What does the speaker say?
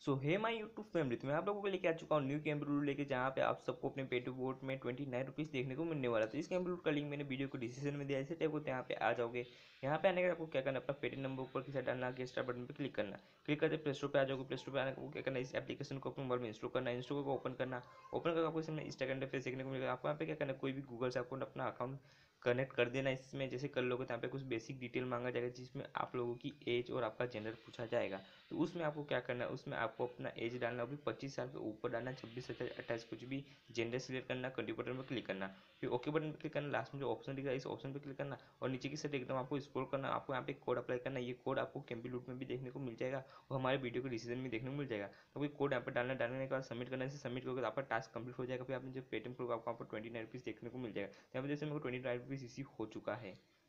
So hey my YouTube family, तो मैं आप लोगों को लेके आ चुका हूँ न्यू कैंप रूल लेके, जहाँ पे आप सबको अपने पे टू वोट में 29 रुपीज़ देखने को मिलने वाला। तो इस कैंप रूल का लिंक मैंने वीडियो को डिस्क्रिप्शन में दिया है, इसे टैप होते हैं यहाँ पे आ जाओगे। यहाँ पे आने के बाद आपको क्या करना है, अपना पेटीएम नंबर ऊपर की साइड डालना, के स्टार बटन पर क्लिक करना। क्लिक करते प्ले स्टोर पर आ जाओगे। प्ले स्टोर पर आने को क्या करना है, इस एप्लीकेशन को अपने मोबाइल में इंस्टॉल करना है। इंस्टॉल को ओपन करना, ओपन करके आपको इसमें इस सेकंड पे देखने को मिलेगा। आपको यहाँ पे क्या करना है, कोई भी गूगल से अकाउंट अपना अकाउंट कनेक्ट कर देना। इसमें जैसे कर लोगे तो यहाँ पे कुछ बेसिक डिटेल मांगा जाएगा, जिसमें आप लोगों की एज और आपका जेंडर पूछा जाएगा। तो उसमें आपको क्या करना है, उसमें आपको अपना एज डालना, भी 25 साल के ऊपर डालना, 26, 27, 28 कुछ भी जेंडर सिलेक्ट करना, कंट्री बटन पर क्लिक करना, फिर ओके बटन पर क्लिक करना। लास्ट में जो ऑप्शन दिख रहा है इस ऑप्शन पर क्लिक करना और नीचे की साइड एकदम आपको स्क्रॉल करना। आपको यहाँ पे कोड अप्लाई करना, ये कोड आपको कैंपी लूट में भी देखने को मिल जाएगा और हमारे वीडियो के डिसीजन में देखने को मिल जाएगा। तो कोई कोड यहाँ पर डालना, डालने के बाद सबमिट करना, इसे सबमिट करोगे तो आपका टास्क कंप्लीट हो जाएगा। फिर आपने जो पेटीएम करोगे आपको यहाँ पर 29 रुपीज़ देखने को मिल जाएगा। यहाँ पर जैसे मेरे को 29 रुपीज़ इसी हो चुका है।